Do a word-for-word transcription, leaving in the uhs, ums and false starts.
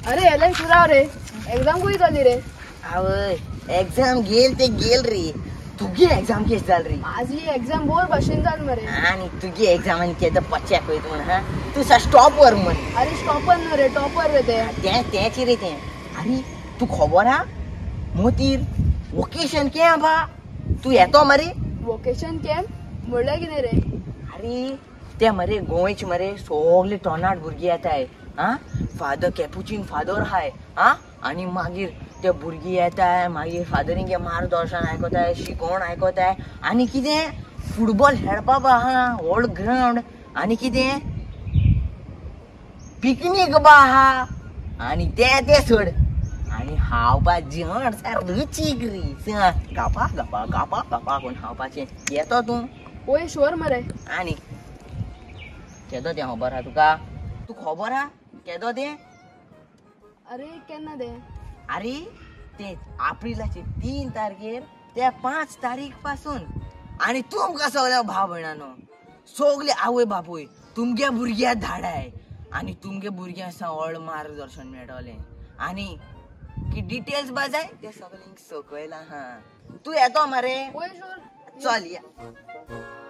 अरे एलेन सुराव रे एग्जाम कोई जाली रे आवय एग्जाम गेल ते गेल रे तुगे एग्जाम केस जाल रे माझी एग्जाम बोर भाशेन जाल मरे आणि तुगे एग्जाम आणि केद पच्चॅक होईत म्हण हा तू सा स्टॉप वर म्हण अरे स्टॉपर न रे टॉपर रे ते ते तेची रे ते अरे तू खबर हा मोतीर वोकेशन के बा तू येतो मरे वोकेशन कॅम्प म्हणल्यार कितें रे अरे ते मरे गोंयच मरे सगळे टोनाट भुरगी येताय हा फादर कॅपुचिन फादर हाय हा आणि मागीर ते भुरगी येताय मागीर फादरींगे मार्गदर्शन आयकोताय शिकोवण आयकोताय आणि कितें फुटबॉल खेळपाक आहा व्हड ग्राउंड आणि कितें पिकनीक बा आहा आणि ते ते सोड आणि हावपा जेवण सार रुचीक रे गापा गापा गापा गापा कोण हावपाचें येतो तूं ओय शोर मरे आणि केदो तें खबर आहा तुका तू खबर आहा केदो तें अरे केन्ना ते अरे ते एप्रिलाचे तीन तारखेर ते पांच तारीख पासून आणि तुमकां सगळ्या भाव भयणानो सगळे आवय बापूय तुमगे भुरग्या धाडाय आणि तुमगे भुरग्यां सगळं मार्गदर्शन मेळटलें आणि की डिटेल्स बाजाय ते सगळ्यांक सकयला हा तू येतो मरे ओय शोर चल या